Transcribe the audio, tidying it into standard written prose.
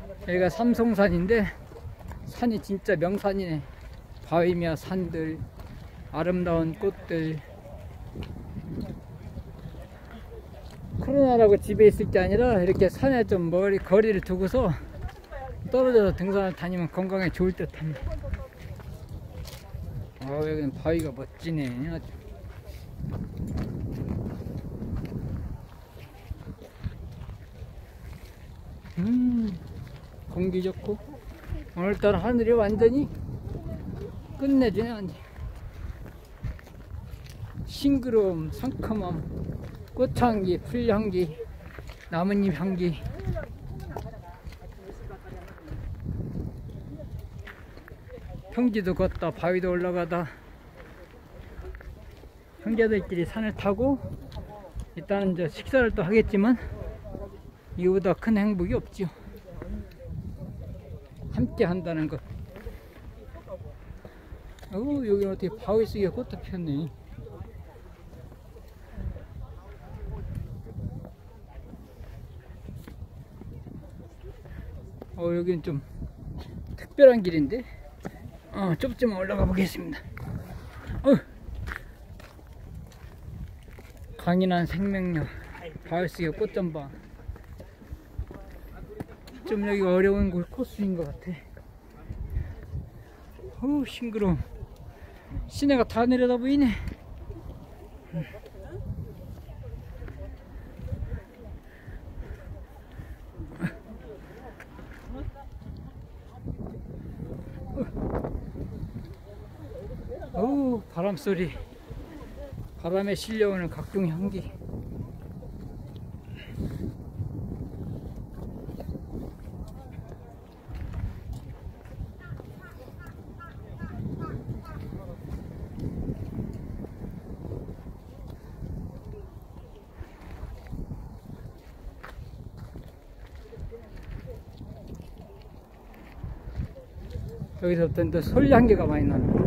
여기가 삼송산인데 산이 진짜 명산이네. 바위며 산들, 아름다운 꽃들. 코로나라고 집에 있을 게 아니라 이렇게 산에 좀 멀리 거리를 두고서 떨어져서 등산을 다니면 건강에 좋을 듯 합니다. 여기는 바위가 멋지네. 아주. 공기 좋고 오늘따라 하늘이 완전히 끝내주네. 완전 싱그러움, 상큼함, 꽃향기, 풀향기, 나뭇잎 향기. 평지도 걷다 바위도 올라가다 형제들끼리 산을 타고 일단은 이제 식사를 또 하겠지만 이보다 큰 행복이 없죠. 함께 한다는 것. 여기는 어떻게 바위 속에 꽃도 피었네. 여기는 좀 특별한 길인데 좁지만 올라가 보겠습니다. 강인한 생명력, 바위 속의 꽃전방. 좀 여기가 어려운 코스인 것 같아. 싱그러움. 시내가 다 내려다 보이네. 바람소리, 바람에 실려오는 각종 향기. 여기서부터 또 솔향기가 많이 나는.